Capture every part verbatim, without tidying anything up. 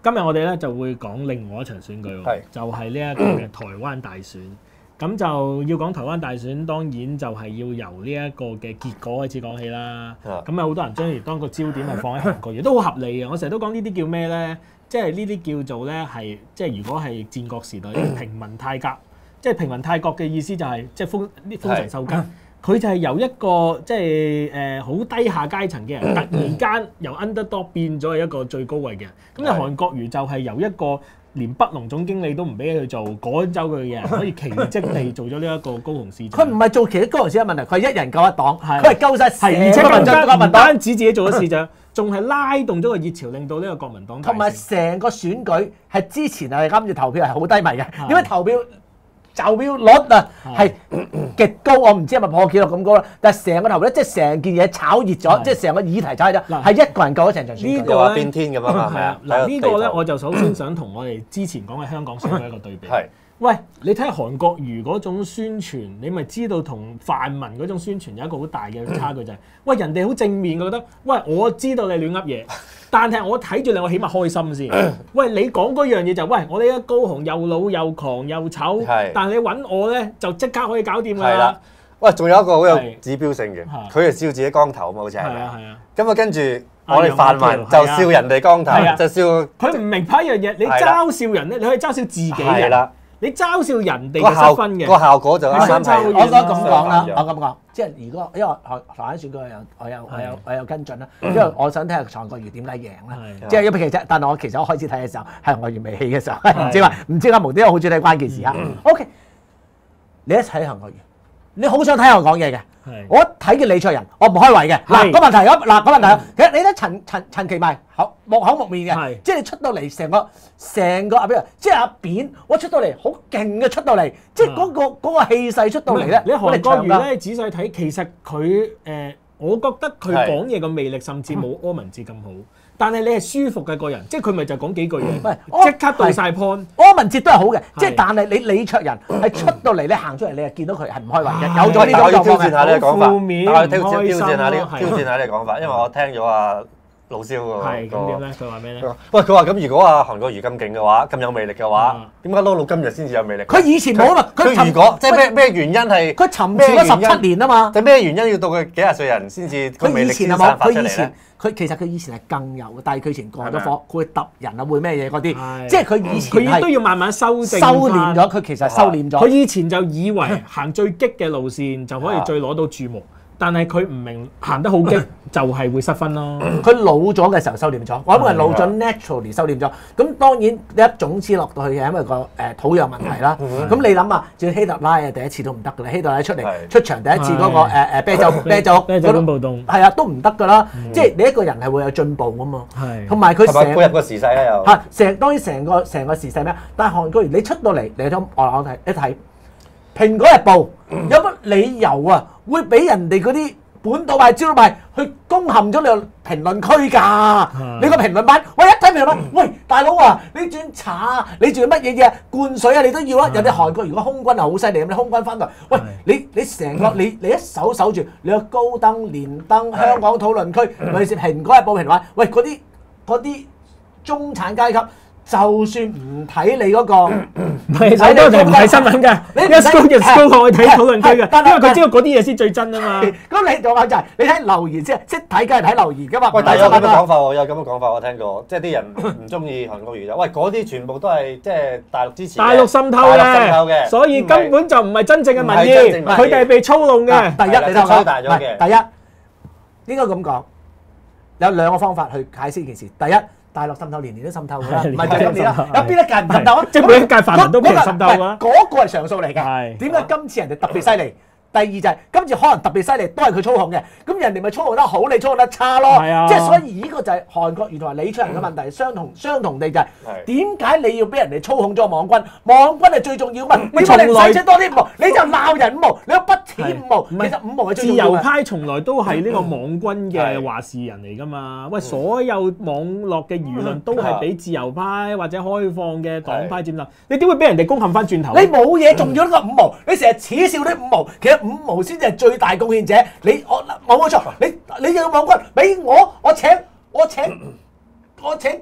今日我哋咧就會講另外一場選舉喎，就係呢一個嘅台灣大選。咁就要講台灣大選，當然就係要由呢一個嘅結果開始講起啦。咁有好多人將而當個焦點係放喺韓國瑜，都好合理嘅。我成日都講呢啲叫咩咧？即係呢啲叫做咧係即係如果係戰國時代啲平民泰格，即係平民泰國嘅意思就係即係豐啲豐臣秀吉。佢就係由一個即係誒好低下階層嘅人，突然間由 underdog 變咗係一個最高位嘅人。咁啊韓國瑜就係由一個連北農總經理都唔俾佢做，趕走佢嘅人，可以奇蹟地做咗呢一個高雄市長。 佢唔係做其他高雄市長問題，佢係一人救一黨，佢係救晒成個而且民進唔單止自己做咗市長，仲係拉動咗個熱潮，令到呢個國民黨同埋成個選舉係之前係啱住投票係好低迷嘅，因為投票投票率啊係極高，我唔知係咪破紀錄咁高啦。但係成個投票即係成件嘢炒熱咗，即係成個議題炒熱咗，係一個人救咗成場選舉。 呢個咧變天咁啊，係啊。 嗱呢個咧我就首先想同我哋之前講嘅香港選舉一個對比。係。喂，你睇下韓國瑜嗰種宣傳，你咪知道同泛民嗰種宣傳有一個好大嘅差距就係，喂人哋好正面嘅覺得，喂我知道你亂噏嘢，但係我睇住你我起碼開心先。喂你講嗰樣嘢就，喂我哋而家高雄又老又狂又醜，但係你揾我咧就即刻可以搞掂㗎啦。 喂，仲有一個好有指標性嘅，佢係笑自己光頭啊嘛，好似係。係啊係啊。咁啊跟住我哋泛民就笑人哋光頭，就笑。佢唔明白一樣嘢，你嘲笑人咧，你可以嘲笑自己嘅。你嘲笑人哋嘅失分嘅個效果就啱啱係。 我覺得咁講啦，我咁講，即係如果因為台台灣選舉我有我有我有我有跟進啦，因為我想睇下韓國瑜點解贏啦。即係因為其實，但係我其實我開始睇嘅時候係韓國瑜未起嘅時候，唔知話唔知點解無端端好中意睇關鍵時刻。OK， 你一睇韓國瑜，你好想睇我講嘢嘅。我睇見李卓人，我唔開胃嘅。嗱個問題咁，嗱個問題，其實你睇陳陳陳其邁口木口木面嘅，即係你出到嚟成個成個阿邊，即係阿扁，我出到嚟好勁嘅出到嚟，即係嗰個嗰個氣勢出到嚟咧。 你韓國瑜咧仔細睇，其實佢誒，我覺得佢講嘢嘅魅力甚至冇柯文哲咁好。但係你係舒服嘅個人，即係佢咪就講幾句嘢，即刻到晒 point。 柯文哲都係好嘅，即係但係你李卓人係出到嚟，你行出嚟，你係見到佢係唔開胃嘅，有咗呢種狀況。 挑戰下呢個講法， 負面但係挑挑戰下呢挑戰下呢個講法，因為我聽咗阿老蕭個。 係咁點咧？佢話咩咧？ 喂，佢話咁如果阿韓國瑜咁勁嘅話，咁有魅力嘅話，點解撈到今日先至有魅力？ 佢以前冇啊嘛。 佢如果即係咩咩原因係？ 佢沉潛咗十七年啊嘛。 就咩原因要到佢幾廿歲人先至個魅力先散發出嚟咧？ 佢其實佢以前係更有嘅，但係佢以前過咗火，佢會揼人啊，會咩嘢嗰啲，即係佢以前佢都要慢慢修正。 修練咗，佢其實修練咗。 佢以前就以為行最激嘅路線就可以最攞到注目，但係佢唔明行得好激就係會失分咯。 佢老咗嘅時候收斂咗，我諗係老咗 naturally 收斂咗。咁當然你一種子落到去嘅，因為個誒土壤問題啦。咁你諗下，仲要希特拉啊，第一次都唔得㗎啦。希特拉出嚟出場第一次嗰個誒誒啤酒啤酒啤酒暴動， 係啊，都唔得㗎啦。即係你一個人係會有進步㗎嘛。係，同埋佢成配合個時勢咧又嚇成當然成個成個時勢咩？但係韓國瑜你出到嚟，你睇我我睇一睇《蘋果日報》有乜理由啊？會俾人哋嗰啲本土派、招派去攻陷咗你個評論區㗎？你個評論版，我一睇評論，喂大佬啊，你轉查啊，你仲要乜嘢嘢灌水啊？你都要啦。人哋韓國如果空軍係好犀利咁，你空軍翻嚟，喂你你成個你你一手守住，你個高登、連登、香港討論區，咪是《蘋果日報》評論，喂嗰啲嗰啲中產階級。就算唔睇你嗰個， 唔係睇都係唔睇新聞嘅，你一 scroll 就 scroll 去睇討論區嘅，因為佢知道嗰啲嘢先最真啊嘛。 咁你仲有就係你睇留言先，識睇梗係睇留言噶嘛。 喂，但係有咁嘅講法喎，有咁嘅講法我聽過，即係啲人唔中意韓國瑜就，喂嗰啲全部都係即係大陸支持， 大陸滲透嘅，所以根本就唔係真正嘅民意，佢哋係被操弄嘅。 第一，你睇吹大咗嘅。 第一應該咁講，有兩個方法去解釋件事。第一。大陸滲透年年都滲透㗎啦，唔係就今年啦，有邊一屆唔滲透啊？ 即係每一屆泛民都俾人滲透㗎。 嗰個係常數嚟㗎。點解今次人哋特別犀利？第二就係今次可能特別犀利，都係佢操控嘅。咁人哋咪操控得好，你操控得差咯。即係所以呢個就係韓國瑜同埋李卓人嘅問題，相同相同地就係點解你要俾人哋操控咗網軍？網軍係最重要嘛？點解你唔使出多啲五毛？你就鬧人五毛，你有筆錢五毛，其實五毛係最重要嘅。 自由派從來都係呢個網軍嘅話事人嚟㗎嘛。喂，所有網絡嘅輿論都係俾自由派或者開放嘅黨派佔領。你點會俾人哋攻陷翻轉頭？ 你冇嘢，仲要呢個五毛？你成日恥笑啲五毛，其實五毛先至係最大貢獻者。你我冇冇錯，你你有網軍俾我，我請我請我請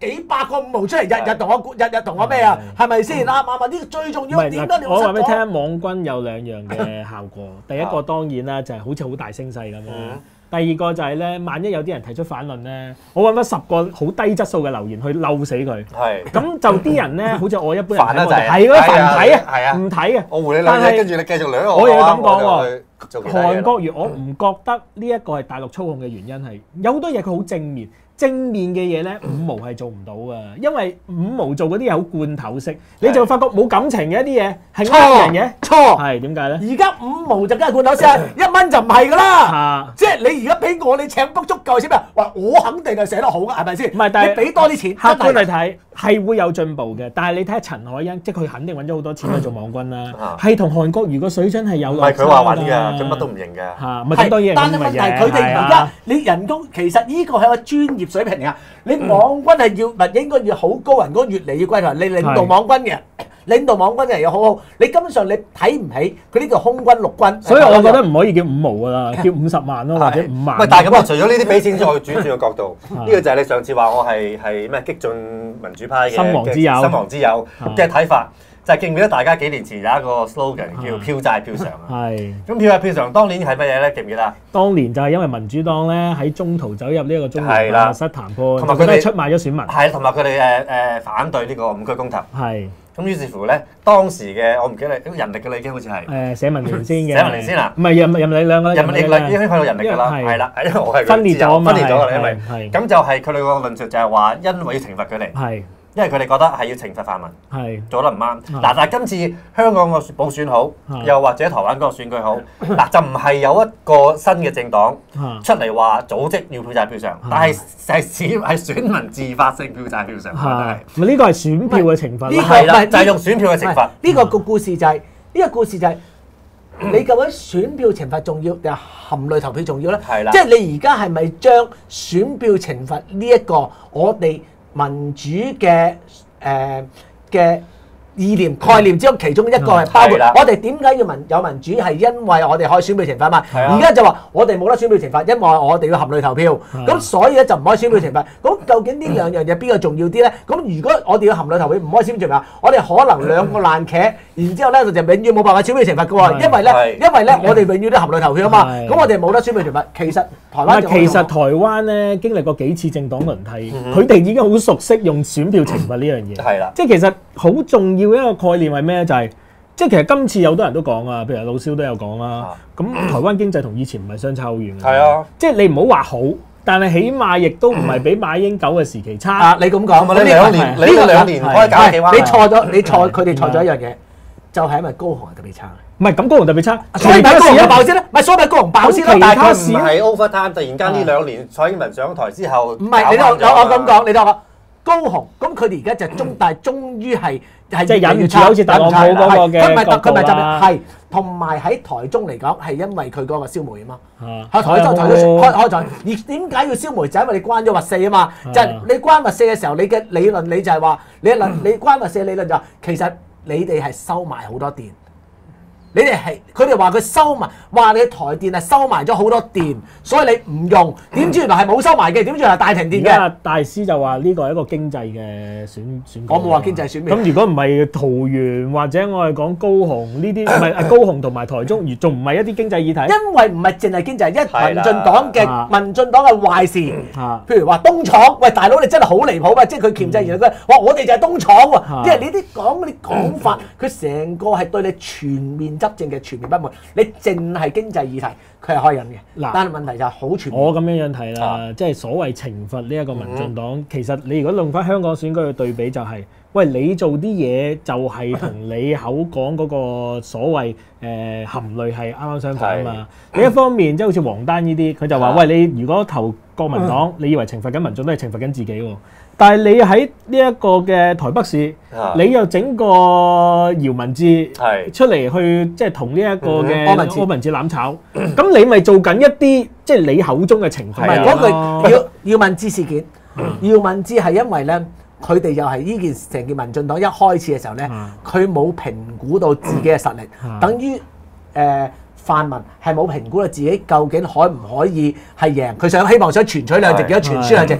幾百個五毛出嚟，日日同我日日同我咩啊？係咪先？啱啱啊！呢個最重要點解你我話俾你聽，網軍有兩樣嘅效果。第一個當然啦，就係好似好大聲勢咁樣。第二個就係咧，萬一有啲人提出反論咧，我揾咗十個好低質素嘅留言去嬲死佢。係。咁就啲人咧，好似我一般人睇我哋係嗰啲煩睇啊，唔睇嘅。 我回你兩句，跟住你繼續兩我。 我又要咁講喎。韓國瑜我唔覺得呢一個係大陸操控嘅原因係有好多嘢佢好正面。正面嘅嘢咧，五毛係做唔到㗎，因為五毛做嗰啲嘢好罐頭式，你就發覺冇感情嘅一啲嘢係呃人嘅。錯，係點解咧？ 而家五毛就梗係罐頭式，一蚊就唔係㗎啦。即係你而家俾我，你請足足夠錢咩？話我肯定係寫得好㗎，係咪先？唔係，但係你俾多啲錢， 客觀嚟睇係會有進步嘅。但係你睇下陳海欣，即係佢肯定揾咗好多錢去做網軍啦，係同韓國瑜個水準係有落差㗎。 唔係佢話揾㗎，佢乜都唔認㗎。 嚇，唔係咁多嘢。 但係問題佢哋而家你人工其實呢個係個專業水平嚟㗎。你網軍係要咪應該要好高人工，越嚟越貴台。你領導網軍嘅，領導網軍嘅人又好好。你根本上你睇唔起佢呢個空軍陸軍。 所以我覺得唔可以叫五毛㗎啦，叫五十萬咯，或者五萬。 唔係，但係咁啊，除咗呢啲俾錢之外，轉轉個角度，呢個就係你上次話我係係咩激進民主派嘅心亡之友， 心亡之友嘅睇法。就係記唔記得大家幾年前有一個 slogan 叫票債票償啊？係。咁票債票償當年係乜嘢咧？記唔記得？ 當年就係因為民主黨咧喺中途走入呢一個中聯辦室談判，同埋佢哋出賣咗選民。 係，同埋佢哋誒誒反對呢個五區公投。係。咁於是乎咧，當時嘅我唔記得你人力嘅啦已經好似係。誒社民連先嘅。社民連先啊？唔係人人力兩個。人力兩已經去到人力㗎啦。係啦，因為我係分裂咗嘛。 分裂咗㗎啦，因為咁就係佢哋個論述就係話，因為要懲罰佢哋。係。因為佢哋覺得係要懲罰泛民，係做得唔啱。嗱，但係今次香港個補選好，又或者台灣嗰個選舉好，嗱就唔係有一個新嘅政黨出嚟話組織要票債票償，但係係選係選民自發性票債票償，係咪呢個係選票嘅懲罰？ 呢個啦，就係用選票嘅懲罰。 呢個個故事就係呢個故事就係你究竟選票懲罰重要定係含淚投票重要咧？係啦，即係你而家係咪將選票懲罰呢一個我哋民主嘅誒嘅意念概念之中，其中一個係包括我哋點解要民有民主，係因為我哋可以選票懲罰嘛。而家就話我哋冇得選票懲罰，因為我哋要含淚投票。咁所以咧就唔可以選票懲罰。咁究竟呢兩樣嘢邊個重要啲咧？咁如果我哋要含淚投票，唔可以選票懲罰，我哋可能兩個爛茄，然之後咧就永遠冇辦法選票懲罰嘅喎。因為咧，因為咧我哋永遠都含淚投票啊嘛。咁我哋冇得選票懲罰。其實台灣其實台灣咧經歷過幾次政黨輪替，佢哋已經好熟悉用選票懲罰呢樣嘢。係啦，即係其實好重要一個概念係咩咧？就係即係其實今次有好多人都講啊，譬如老蕭都有講啦。咁台灣經濟同以前唔係相差好遠嘅。係啊，即係你唔好話好，但係起碼亦都唔係比馬英九嘅時期差。 啊，你咁講， 你兩年，你呢兩年可以搞幾彎？ 你錯咗，你錯，佢哋錯咗一樣嘢，就係因為高雄係特別差。 唔係咁高雄特別差， 所以咪高雄爆先咧？咪所以咪高雄爆先咯？ 但係佢唔係 overtime，突然間呢兩年蔡英文上台之後， 唔係你我我我咁講，你聽我。高雄咁佢哋而家就中大，終於係係即係忍唔住，好似特朗普嗰個嘅佢咪佢咪就係同埋喺台中嚟講係因為佢嗰個燒煤啊嘛，喺台中台中開開咗，而點解要燒煤就因為你關咗核四啊嘛，就係你關核四嘅時候，你嘅理論你就係話你論你關核四嘅理論就係其實你哋係收埋好多電。你哋係佢哋話佢收埋，話你台電係收埋咗好多電，所以你唔用。點知原來係冇收埋嘅，點知原來係大停電嘅。 大師就話呢個係一個經濟嘅選選。 我冇話經濟選票。 咁如果唔係桃園或者我係講高雄呢啲，唔係高雄同埋台中，而仲唔係一啲經濟議題？ 因為唔係淨係經濟，一民進黨嘅民進黨嘅壞事。譬如話東廠，喂大佬你真係好離譜㗎，即係佢鉗制而佢話我哋就係東廠喎，即係你啲講嗰啲講法，佢成個係對你全面執政嘅全面不滿，你淨係經濟議題，佢係開人嘅。嗱，但係問題就係好全面。 我咁樣樣睇啦，啊、即係所謂懲罰呢一個民進黨，嗯、其實你如果用翻香港選舉去對比、就係，就係喂你做啲嘢就係同你口講嗰個所謂誒、呃、含淚係啱啱相反啊嘛。另是一方面即係好似黃丹呢啲，佢就話、啊、喂你如果投國民黨，嗯、你以為懲罰緊民進都係懲罰緊自己喎。但係你喺呢一個嘅台北市，啊、你又整個姚文智出嚟去，即係同呢一個嘅柯文哲攬炒，咁、嗯、你咪做緊一啲即係你口中嘅懲罰。唔係嗰句姚姚文智事件，姚文智係因為咧，佢哋又係呢件成件民進黨一開始嘅時候咧，佢冇評估到自己嘅實力，啊、等於誒、呃、泛民係冇評估到自己究竟可唔可以係贏，佢想希望想全取兩席，幾多全輸兩席。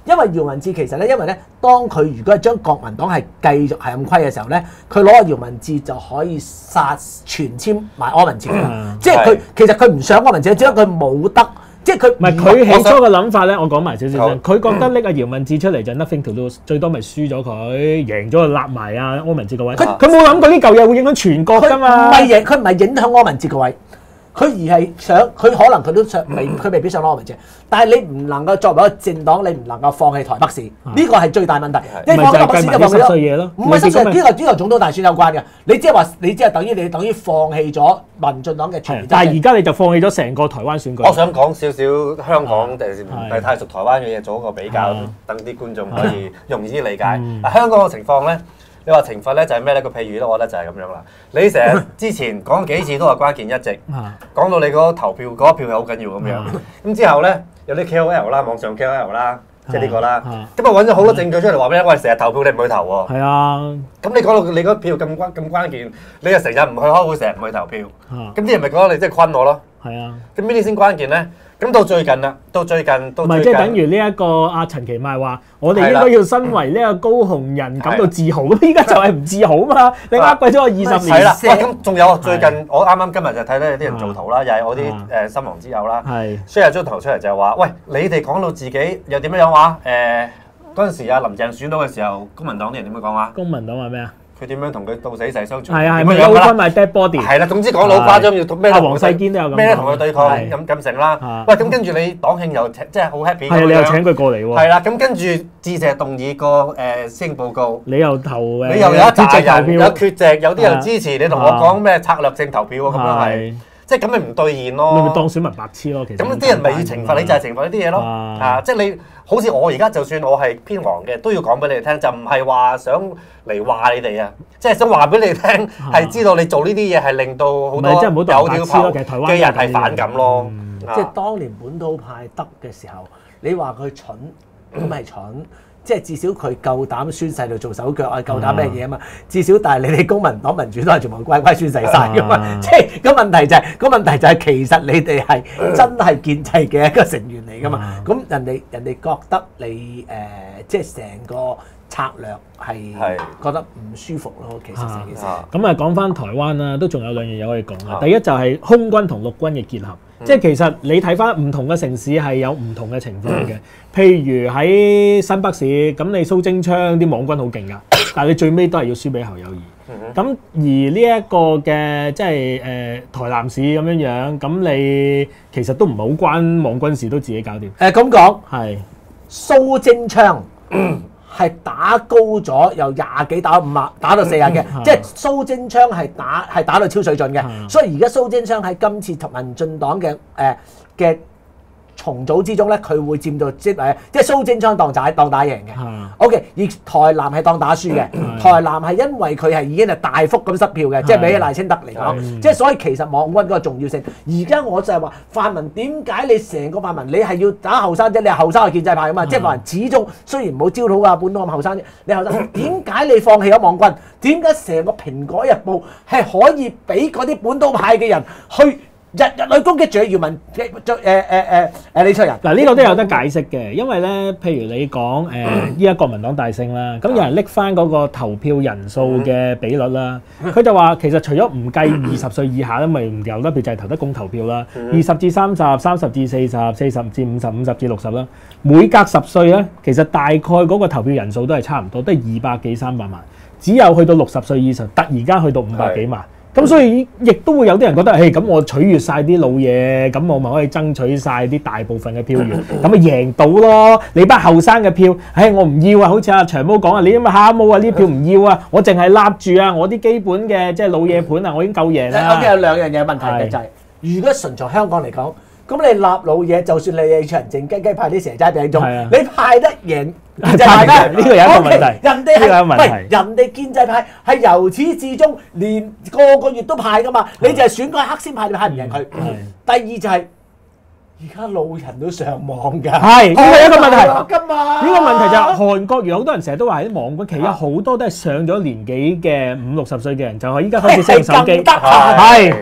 因為姚文智其實咧，因為咧，當佢如果係將國民黨係繼續係咁虧嘅時候咧，佢攞個姚文智就可以殺全簽埋柯文哲㗎。即係佢其實佢唔想柯文哲，只不過佢冇得。即係佢唔係佢起初嘅諗法咧，我講埋少少先。佢覺得拎阿姚文智出嚟就 nothing to lose，最多咪輸咗佢，贏咗就立埋阿柯文哲個位。佢佢冇諗過呢嚿嘢會影響全國㗎嘛？ 唔係影，佢唔係影響柯文哲個位。佢而係想，佢可能佢都想未，佢未必想攞柯文哲。但係你唔能夠作為一個政黨，你唔能夠放棄台北市，呢個係最大問題。你放台北市就放棄咗，唔係濕碎，呢個呢個總統大選有關嘅。你即係話，你即係等於你等於放棄咗民進黨嘅全面。 但係而家你就放棄咗成個台灣選舉。 我想講少少香港定係唔係太熟台灣嘅嘢，做一個比較，等啲觀眾可以容易啲理解。嗱，香港嘅情況咧。你話懲罰咧就係咩咧？個譬如咧，我覺得就係咁樣啦。你成日之前講幾次都係關鍵一席，講到你嗰個投票嗰一票係好緊要咁樣。咁之後咧有啲 K O L 啦，網上 K O L 啦，即係呢個啦。咁啊揾咗好多證據出嚟話俾你聽，喂，成日投票你唔去投喎。係啊。咁你講到你嗰票咁關咁關鍵，你又成日唔去開會，成日唔去投票。咁啲人咪覺得你即係坤我咯。係啊。咁邊啲先關鍵咧？咁到最近啦，到最近到最近，唔係即係等於呢一個阿陳其邁話，我哋應該要身為呢個高雄人感到自豪。咁依家就係唔自豪嘛？你呃貴咗我二十年。係啦，咁仲有最近我啱啱今日就睇到有啲人做圖啦，又係我啲誒新郎之友啦，share 張圖出嚟就係話，喂，你哋講到自己又點樣樣話？誒嗰陣時阿林鄭選到嘅時候，公民黨啲人點樣講話？公民黨話咩啊？佢點樣同佢到死勢相處？係啊，係咪有分埋 dead body？係啦，總之講老誇張，要咩都黃世堅都有咁，咩都同佢對抗咁咁成啦。喂，咁跟住你黨慶又即係好 happy，係你又請佢過嚟喎。係啦，咁跟住致謝動議個誒施政報告，你又投誒，你又有一紮人有缺席，有啲人支持你同我講咩策略性投票喎，咁樣係。即係咁咪唔兌現咯，你咪當選民白痴咯。其實咁啲人咪要懲罰你，就係懲罰呢啲嘢咯。啊，即係你好似我而家就算我係偏黃嘅，都要講俾你哋聽，就唔係話想嚟話你哋啊，即係想話俾你哋聽，係知道你做呢啲嘢係令到好多有條炮嘅人係反感咯。 即係當年本土派得嘅時候，你話佢蠢咁係蠢。即係至少佢夠膽宣誓度做手腳啊，夠膽咩嘢啊嘛？至少但係你哋公民黨民主都係全部乖乖宣誓晒噶嘛？即係個問題就係個問題就係其實你哋係真係建制嘅一個成員嚟噶嘛？咁人哋人哋覺得你誒即係成個策略係覺得唔舒服咯。其實成件事咁啊，講翻台灣啦，都仲有兩樣嘢可以講啊。第一就係空軍同陸軍嘅結合。即係其實你睇翻唔同嘅城市係有唔同嘅情況嘅，譬如喺新北市咁，你蘇貞昌啲網軍好勁噶，但係你最尾都係要輸俾侯友宜。咁而呢一個嘅即係誒台南市咁樣樣，咁你其實都唔係好關網軍事，都自己搞掂。誒咁講係蘇貞昌。係打高咗，由廿幾打到五啊，打到四啊嘅，即係蘇貞昌係打係打到超水準嘅，所以而家蘇貞昌喺今次民進黨嘅誒嘅重組之中咧，佢會佔到即係即係蘇貞昌當打當打贏嘅。O.K. 而台南係當打輸嘅，台南係因為佢係已經係大幅咁失票嘅，即係比起賴清德嚟講，即係所以其實網軍嗰個重要性。而家我就係話泛民點解你成個泛民你係要打後生啫？你係後生係建制派啊嘛，即係泛民始終雖然唔好招土啊本土咁後生啫，你後生點解你放棄咗網軍？點解成個蘋果日報係可以俾嗰啲本土派嘅人去？日日去攻擊住姚文嘅誒誒誒誒李卓人嗱，呢個都有得解釋嘅，因為咧，譬如你講誒依家國民黨大勝啦，咁有人拎翻嗰個投票人數嘅比率啦，佢就話其實除咗唔計二十歲以下，因為唔有得票就係投得公投票啦，二十至三十、三十至四十、四十至五十、五十至六十啦，每隔十歲咧，其實大概嗰個投票人數都係差唔多，都係二百幾三百萬，只有去到六十歲以上，突然間去到五百幾萬。咁所以亦都會有啲人覺得，誒咁我取悅晒啲老嘢，咁我咪可以爭取晒啲大部分嘅票源，咁咪贏到咯。你班後生嘅票，誒我唔要啊！好似阿長毛講啊，你咁嘅蝦毛啊，呢票唔要啊，我淨係立住啊，我啲基本嘅即係老嘢盤啊，我已經夠贏啦。有兩樣嘢問題嘅就係，如果純從香港嚟講，咁你立老嘢，就算你係長靜雞雞派啲蛇齋餅糭，你派得贏？建制派咩？呢個有一個問題。人哋係喂，人哋建制派係由始至終連個個月都派噶嘛，你就係選嗰一刻先派，你派唔贏佢。第二就係而家老人都上網㗎，係呢個一個問題。呢個問題就係韓國，有好多人成日都話啲網軍，其實好多都係上咗年紀嘅五六十歲嘅人，就係依家開始識用手機。係。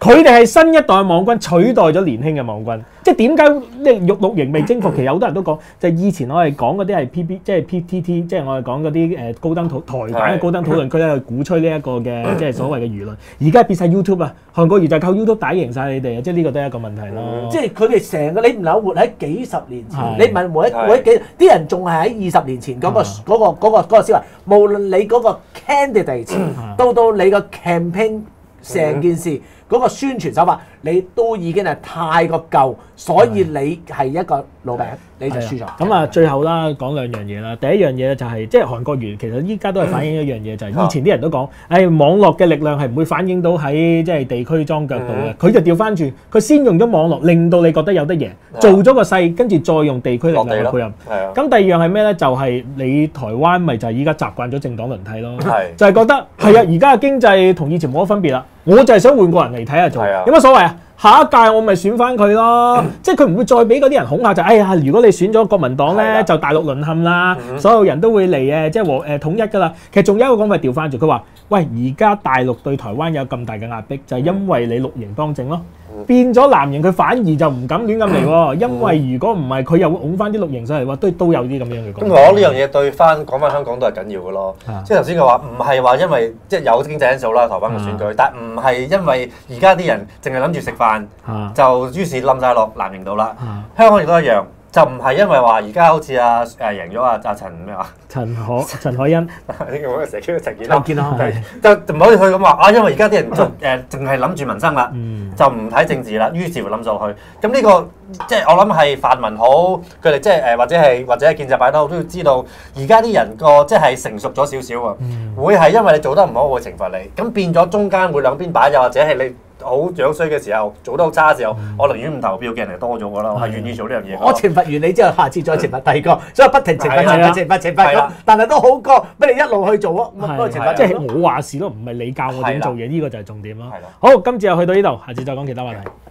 佢哋係新一代嘅網軍取代咗年輕嘅網軍。即係點解呢？綠綠營未征服，其實好多人都講，就係以前我哋講嗰啲係 P P， 即係 P T T， 即係我哋講嗰啲誒高登討台版嘅高登討論區咧，去鼓吹呢一個嘅即係所謂嘅輿論。而家變晒 YouTube 啊，韓國瑜就靠 YouTube 打贏晒你哋啊！即係呢個都係一個問題咯。 嗯、即係佢哋成個你唔能夠活喺幾十年前，你問每一每一幾啲人仲係喺二十年前嗰、嗰個嗰、嗰個嗰、嗰個嗰個思維，無論你嗰個 candidate 到到你個 campaign 成件事。嗰個宣傳手法，你都已經係太過舊，所以你係一個老餅，你就輸咗。 咁啊，最後啦，講兩樣嘢啦。第一樣嘢咧就係、是，即係韓國瑜其實依家都係反映一樣嘢，就係、是、以前啲人都講，誒、哎、網絡嘅力量係唔會反映到喺即係地區裝腳度嘅。佢、嗯、就調翻轉，佢先用咗網絡，令到你覺得有得贏，做咗個勢，跟住再用地區力量去配合。咁第二樣係咩咧？就係、是、你台灣咪就係依家習慣咗政黨輪替咯，就係覺得係啊，而家嘅經濟同以前冇乜分別啦。我就係想換個人嚟睇下做，有乜所謂啊？下一屆我咪選翻佢咯，嗯、即係佢唔會再俾嗰啲人恐嚇就，哎呀，如果你選咗國民黨咧，就大陸淪陷啦，嗯、所有人都會嚟誒，即係和誒統一噶啦。其實仲有一個講法調翻轉，佢話：喂，而家大陸對台灣有咁大嘅壓迫，就係、是、因為你綠營當政咯。變咗藍營佢反而就唔敢亂咁嚟喎，因為如果唔係佢又會拱翻啲綠營上嚟喎，都都有啲咁樣嘅講。咁我呢樣嘢對翻講翻香港都係緊要嘅咯，即係頭先佢話唔係話因為即係有經濟因素啦，台灣嘅選舉，啊、但唔係因為而家啲人淨係諗住食飯，啊、就於是冧晒落藍營度啦。啊、香港亦都一樣。就唔係因為話而家好似阿誒贏咗阿阿陳咩話？ 陳可陳凱欣呢個成日叫陳健康，健康就唔好似佢咁話啊！因為而家啲人就誒淨係諗住民生啦，嗯、就唔睇政治啦，於是乎諗上去。咁呢、呢個即係我諗係泛民好，佢哋即係誒或者係或者係建制派都好，都要知道而家啲人個即係成熟咗少少啊，嗯、會係因為你做得唔好會懲罰你，咁變咗中間會兩邊擺，又或者係你。好樣衰嘅時候，做得好差嘅時候，嗯、我寧願唔投票嘅人係多咗㗎啦，我係願意做呢樣嘢。 我懲罰完你之後，下次再懲罰第二個，所以不停懲罰、懲罰、懲罰、懲罰咁。但係都好過俾你一路去做啊！咁啊，懲罰即係我話事咯，唔係你教我點做嘢，呢個就係重點咯。好，今次又去到呢度，下次再講其他話題。